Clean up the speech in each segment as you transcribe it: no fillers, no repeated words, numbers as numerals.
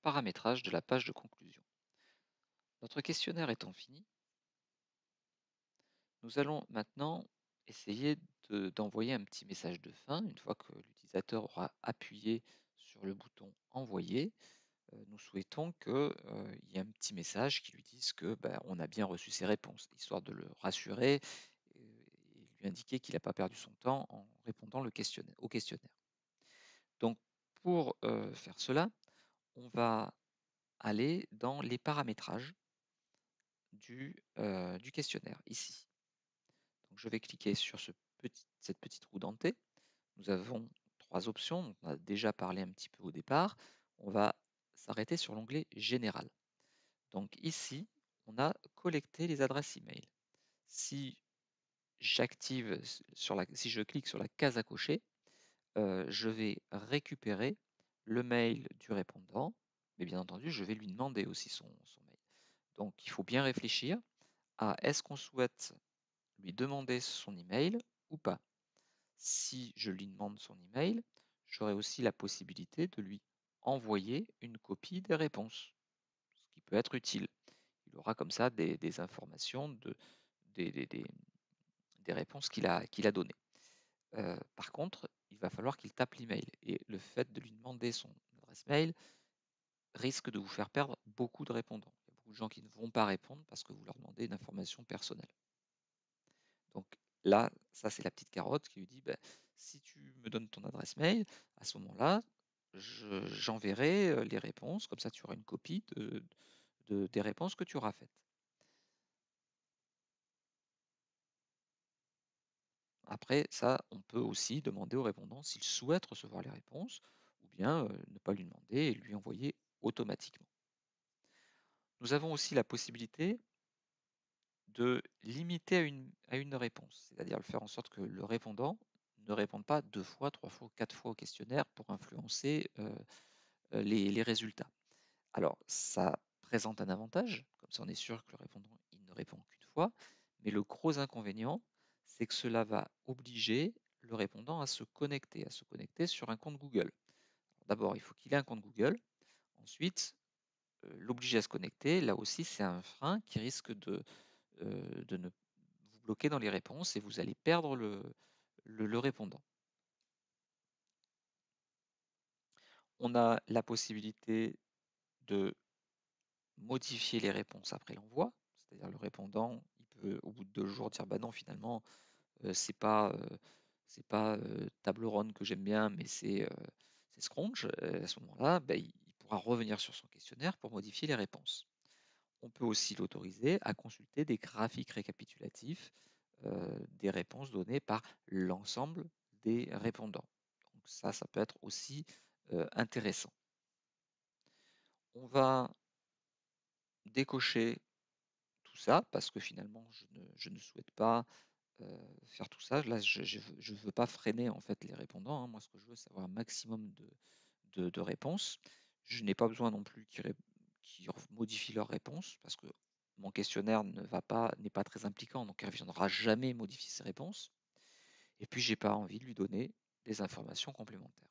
paramétrage de la page de conclusion. Notre questionnaire étant fini, nous allons maintenant essayer d'envoyer un petit message de fin. Une fois que l'utilisateur aura appuyé sur le bouton envoyer, nous souhaitons qu'il y ait un petit message qui lui dise que on a bien reçu ses réponses, histoire de le rassurer et lui indiquer qu'il n'a pas perdu son temps en répondant au questionnaire. Donc pour faire cela, on va aller dans les paramétrages du questionnaire ici. Donc je vais cliquer sur cette petite roue dentée. Nous avons trois options, dont on a déjà parlé un petit peu au départ. On va s'arrêter sur l'onglet Général. Donc ici, on a collecté les adresses email. Si si je clique sur la case à cocher, je vais récupérer le mail du répondant, mais bien entendu, je vais lui demander aussi son mail. Donc il faut bien réfléchir à est-ce qu'on souhaite lui demander son email ou pas. Si je lui demande son email, j'aurai aussi la possibilité de lui envoyer une copie des réponses, ce qui peut être utile. Il aura comme ça des informations des réponses qu'il a données. Par contre, il va falloir qu'il tape l'email. Et le fait de lui demander son adresse mail risque de vous faire perdre beaucoup de répondants. Il y a beaucoup de gens qui ne vont pas répondre parce que vous leur demandez une information personnelle. Donc là, ça c'est la petite carotte qui lui dit, si tu me donnes ton adresse mail, à ce moment-là, j'enverrai les réponses, comme ça tu auras une copie des réponses que tu auras faites. Après, ça, on peut aussi demander au répondant s'il souhaite recevoir les réponses, ou bien ne pas lui demander et lui envoyer automatiquement. Nous avons aussi la possibilité de limiter à une réponse, c'est-à-dire faire en sorte que le répondant ne réponde pas 2 fois, 3 fois, 4 fois au questionnaire pour influencer les résultats. Alors, ça présente un avantage, comme ça on est sûr que le répondant il ne répond qu'une fois, mais le gros inconvénient, c'est que cela va obliger le répondant à se connecter sur un compte Google. D'abord, il faut qu'il ait un compte Google. Ensuite, l'obliger à se connecter, là aussi, c'est un frein qui risque de ne vous bloquer dans les réponses et vous allez perdre le répondant. On a la possibilité de modifier les réponses après l'envoi, c'est-à-dire le répondant, il peut au bout de 2 jours dire bah non finalement c'est pas table ronde que j'aime bien mais c'est Scrunch. À ce moment-là, il pourra revenir sur son questionnaire pour modifier les réponses. On peut aussi l'autoriser à consulter des graphiques récapitulatifs des réponses données par l'ensemble des répondants. Donc ça peut être aussi intéressant. On va décocher tout ça parce que finalement je ne souhaite pas faire tout ça. Là, je ne veux pas freiner en fait les répondants, hein. Moi, ce que je veux, c'est avoir un maximum de réponses. Je n'ai pas besoin non plus qu'ils modifient leurs réponses parce que mon questionnaire n'est pas très impliquant, donc il ne reviendra jamais modifier ses réponses. Et puis, j'ai pas envie de lui donner des informations complémentaires.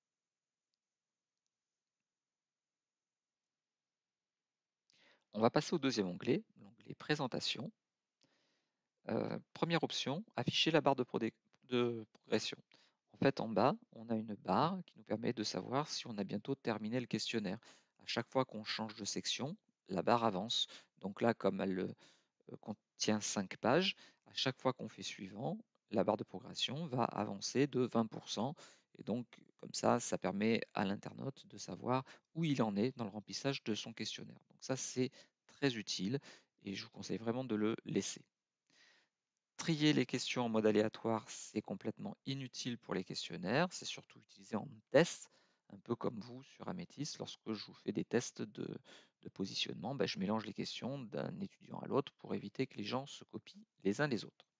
On va passer au deuxième onglet, l'onglet présentation. Première option, afficher la barre de progression. En fait, en bas, on a une barre qui nous permet de savoir si on a bientôt terminé le questionnaire. À chaque fois qu'on change de section, la barre avance. Donc là, comme elle contient 5 pages, à chaque fois qu'on fait suivant, la barre de progression va avancer de 20%. Et donc, comme ça permet à l'internaute de savoir où il en est dans le remplissage de son questionnaire. Donc ça, c'est très utile et je vous conseille vraiment de le laisser. Trier les questions en mode aléatoire, c'est complètement inutile pour les questionnaires. C'est surtout utilisé en test, un peu comme vous sur Améthys. Lorsque je vous fais des tests de positionnement, je mélange les questions d'un étudiant à l'autre pour éviter que les gens se copient les uns les autres.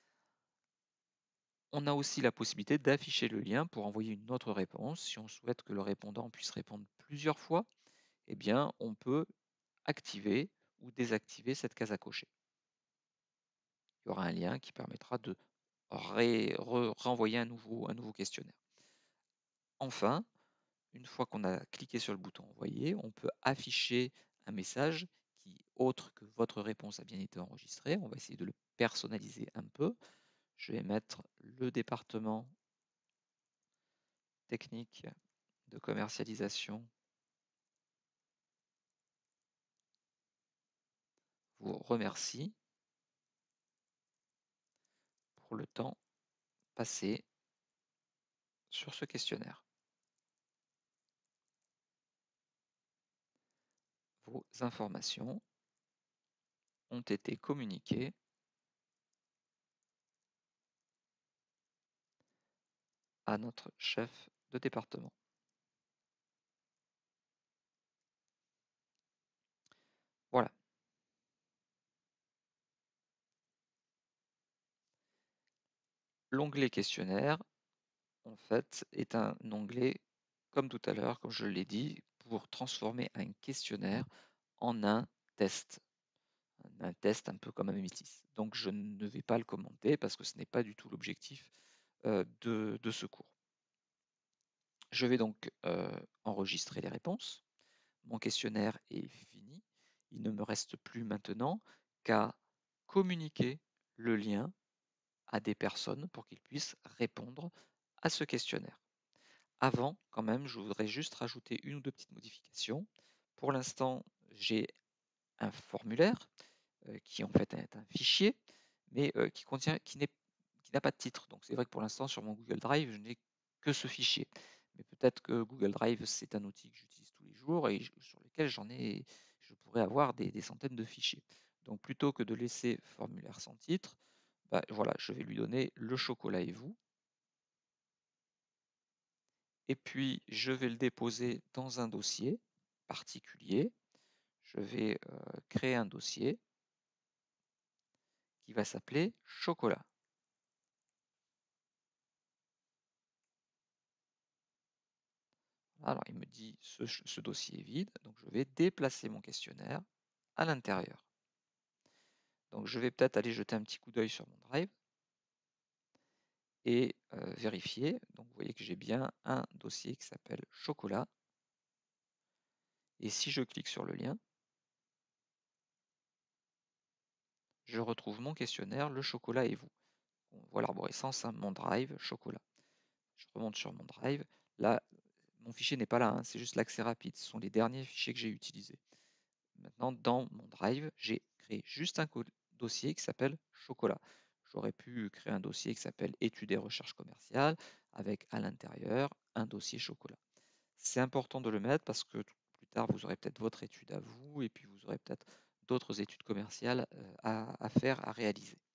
On a aussi la possibilité d'afficher le lien pour envoyer une autre réponse. Si on souhaite que le répondant puisse répondre plusieurs fois, eh bien, on peut activer ou désactiver cette case à cocher. Il y aura un lien qui permettra de renvoyer un nouveau questionnaire. Enfin, une fois qu'on a cliqué sur le bouton envoyer, on peut afficher un message qui, autre que votre réponse a bien été enregistrée. On va essayer de le personnaliser un peu. Je vais mettre le département technique de commercialisation vous remercie pour le temps passé sur ce questionnaire. Vos informations ont été communiquées à notre chef de département. Voilà. L'onglet questionnaire, en fait, est un onglet, comme tout à l'heure, comme je l'ai dit, pour transformer un questionnaire en un test. Un test un peu comme un M6. Donc je ne vais pas le commenter parce que ce n'est pas du tout l'objectif de ce cours. Je vais donc enregistrer les réponses. Mon questionnaire est fini. Il ne me reste plus maintenant qu'à communiquer le lien à des personnes pour qu'ils puissent répondre à ce questionnaire. Avant, quand même, je voudrais juste rajouter une ou deux petites modifications. Pour l'instant, j'ai un formulaire qui en fait est un fichier, mais qui n'a pas de titre. Donc c'est vrai que pour l'instant, sur mon Google Drive, je n'ai que ce fichier. Mais peut-être que Google Drive, c'est un outil que j'utilise tous les jours et sur lequel je pourrais avoir des centaines de fichiers. Donc plutôt que de laisser formulaire sans titre, bah, voilà, je vais lui donner le chocolat et vous. Et puis, je vais le déposer dans un dossier particulier. Je vais créer un dossier qui va s'appeler chocolat. Alors, il me dit ce dossier est vide, donc je vais déplacer mon questionnaire à l'intérieur. Donc, je vais peut-être aller jeter un petit coup d'œil sur mon drive et vérifier. Donc, vous voyez que j'ai bien un dossier qui s'appelle chocolat. Et si je clique sur le lien, je retrouve mon questionnaire, le chocolat et vous. On voit l'arborescence, hein, mon drive, chocolat. Je remonte sur mon drive. Là, mon fichier n'est pas là, hein, c'est juste l'accès rapide. Ce sont les derniers fichiers que j'ai utilisés. Maintenant, dans mon drive, j'ai créé juste un dossier qui s'appelle chocolat. J'aurais pu créer un dossier qui s'appelle études et recherches commerciales avec à l'intérieur un dossier chocolat. C'est important de le mettre parce que plus tard, vous aurez peut-être votre étude à vous et puis vous aurez peut-être d'autres études commerciales à faire, à réaliser.